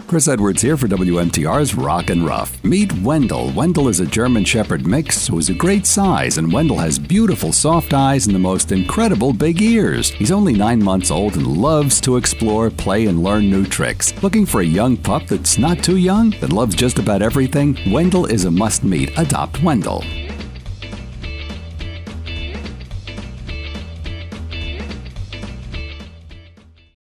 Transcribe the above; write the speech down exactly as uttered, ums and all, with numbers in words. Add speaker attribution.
Speaker 1: Chris Edwards here for W M T R's Rock and Ruff. Meet Wendell. Wendell is a German Shepherd mix who is a great size, and Wendell has beautiful soft eyes and the most incredible big ears. He's only nine months old and loves to explore, play, and learn new tricks. Looking for a young pup that's not too young, that loves just about everything? Wendell is a must-meet. Adopt Wendell.